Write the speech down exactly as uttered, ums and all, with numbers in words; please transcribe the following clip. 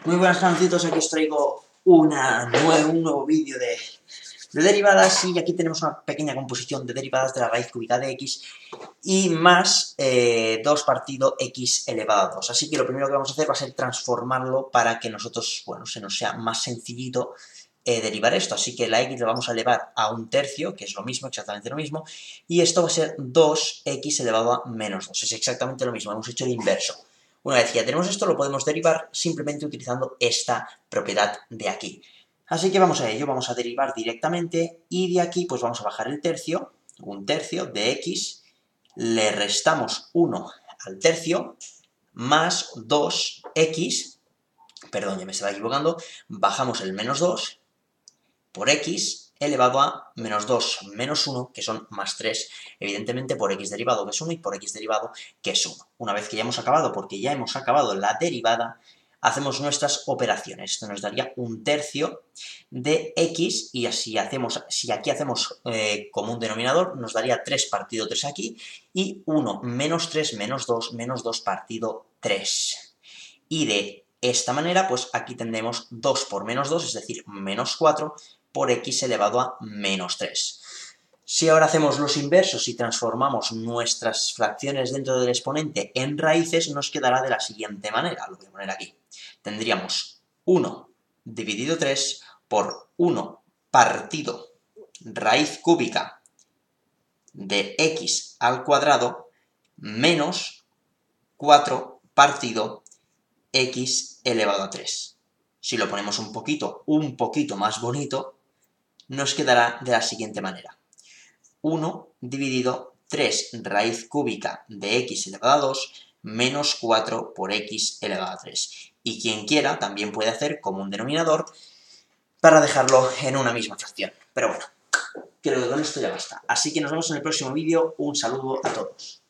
Muy buenas cancitos, aquí os traigo una nue un nuevo vídeo de, de derivadas y aquí tenemos una pequeña composición de derivadas de la raíz cúbica de x y más eh, dos partido x elevado a dos. Así que lo primero que vamos a hacer va a ser transformarlo para que nosotros, bueno, se nos sea más sencillito eh, derivar esto. Así que la x la vamos a elevar a un tercio, que es lo mismo, exactamente lo mismo, y esto va a ser dos x elevado a menos dos. Es exactamente lo mismo, hemos hecho el inverso. Una vez que ya tenemos esto, lo podemos derivar simplemente utilizando esta propiedad de aquí. Así que vamos a ello, vamos a derivar directamente y de aquí pues vamos a bajar el tercio, un tercio de x, le restamos uno al tercio, más dos x, perdón, ya me estaba equivocando, bajamos el menos dos por x elevado a menos dos menos uno, que son más tres, evidentemente por x derivado, que es uno, y por x derivado, que es uno. Una vez que ya hemos acabado, porque ya hemos acabado la derivada, hacemos nuestras operaciones. Esto nos daría un tercio de x, y así hacemos, si aquí hacemos eh, como un denominador, nos daría tres partido tres aquí, y uno menos tres menos dos menos dos partido tres. Y de esta manera, pues aquí tendremos dos por menos dos, es decir, menos cuatro, por x elevado a menos tres. Si ahora hacemos los inversos y transformamos nuestras fracciones dentro del exponente en raíces, nos quedará de la siguiente manera, lo voy a poner aquí. Tendríamos uno dividido tres por uno partido raíz cúbica de x al cuadrado menos cuatro partido x elevado a tres. Si lo ponemos un poquito, un poquito más bonito, nos quedará de la siguiente manera. uno dividido tres raíz cúbica de x elevado a dos menos cuatro por x elevado a tres. Y quien quiera también puede hacer como un denominador para dejarlo en una misma fracción. Pero bueno, creo que con esto ya basta. Así que nos vemos en el próximo vídeo. Un saludo a todos.